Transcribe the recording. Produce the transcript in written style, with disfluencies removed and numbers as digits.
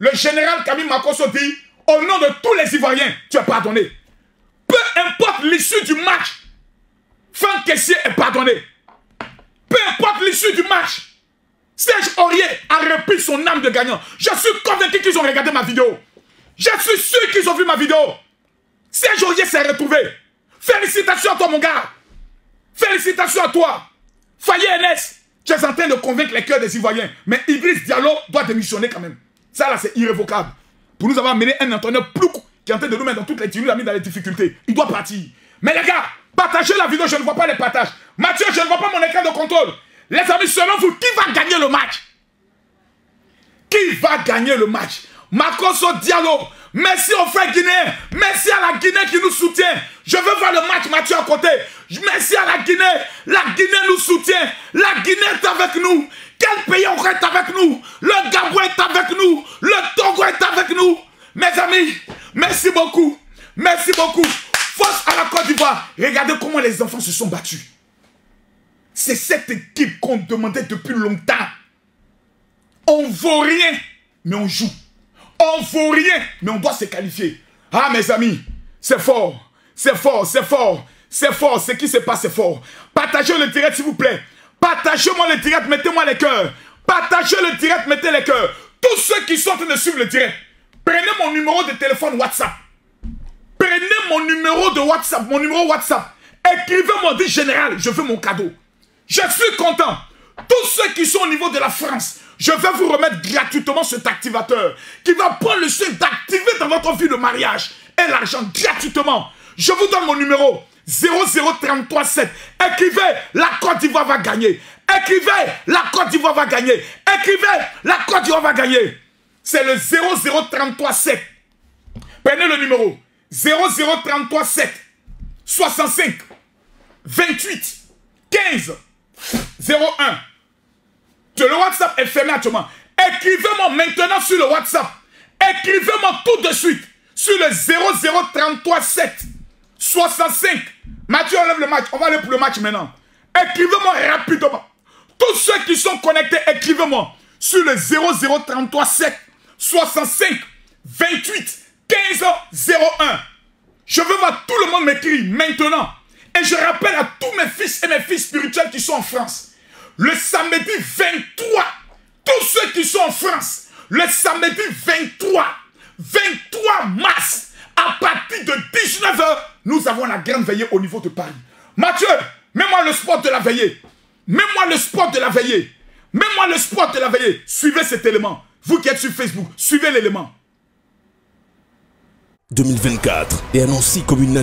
le général Camille Makosso dit, au nom de tous les Ivoiriens, tu es pardonné. Peu importe l'issue du match, Franck Kessié est pardonné. Peu importe l'issue du match, Serge Aurier a repris son âme de gagnant. Je suis convaincu qu'ils ont regardé ma vidéo. Je suis sûr qu'ils ont vu ma vidéo. Serge Aurier s'est retrouvé. Félicitations à toi, mon gars. Félicitations à toi. Faye NS, tu es en train de convaincre les cœurs des Ivoiriens. Mais Idriss Diallo doit démissionner quand même. Ça, là, c'est irrévocable. Pour nous avoir mené un entraîneur plouc qui est en train de nous mettre dans toutes les tirures, nous a mis dans les difficultés. Il doit partir. Mais les gars, partagez la vidéo, je ne vois pas les partages. Mathieu, je ne vois pas mon écran de contrôle. Les amis, selon vous, qui va gagner le match? Qui va gagner le match? Makosso Diallo, merci aux frères guinéens, merci à la Guinée qui nous soutient. Je veux voir le match, Mathieu à côté. Merci à la Guinée nous soutient. La Guinée est avec nous. Quel pays encore est avec nous? Le Gabon est avec nous. Le Togo est avec nous. Mes amis, merci beaucoup. Merci beaucoup. Force à la Côte d'Ivoire. Regardez comment les enfants se sont battus. C'est cette équipe qu'on demandait depuis longtemps. On ne vaut rien, mais on joue. On ne vaut rien, mais on doit se qualifier. Ah, mes amis, c'est fort. C'est fort, c'est fort. C'est fort, ce qui se passe, c'est fort. Partagez le direct, s'il vous plaît. Partagez-moi le direct, mettez-moi les cœurs. Partagez le direct, mettez les cœurs. Tous ceux qui sont en train de suivre le direct, prenez mon numéro de téléphone WhatsApp. Prenez mon numéro de WhatsApp, mon numéro WhatsApp. Écrivez-moi, dit général, je veux mon cadeau. Je suis content. Tous ceux qui sont au niveau de la France, je vais vous remettre gratuitement cet activateur qui va prendre le soin d'activer dans votre vie de mariage et l'argent gratuitement. Je vous donne mon numéro 00337. Écrivez, la Côte d'Ivoire va gagner. Écrivez, la Côte d'Ivoire va gagner. Écrivez, la Côte d'Ivoire va gagner. C'est le 00337. Prenez le numéro 00337 65 28 15 01. Le WhatsApp est fermé actuellement. Écrivez-moi maintenant sur le WhatsApp. Écrivez-moi tout de suite sur le 00337 65. Mathieu, enlève le match. On va aller pour le match maintenant. Écrivez-moi rapidement. Tous ceux qui sont connectés, écrivez-moi sur le 00337 65 28 15 01. Je veux voir tout le monde m'écrire maintenant. Et je rappelle à tous mes fils et mes filles spirituels qui sont en France. Le samedi 23, tous ceux qui sont en France, le samedi 23 mars, à partir de 19 h, nous avons la grande veillée au niveau de Paris. Mathieu, mets-moi le spot de la veillée. Mets-moi le spot de la veillée. Mets-moi le spot de la veillée. Suivez cet élément. Vous qui êtes sur Facebook, suivez l'élément. 2024 est annoncé comme une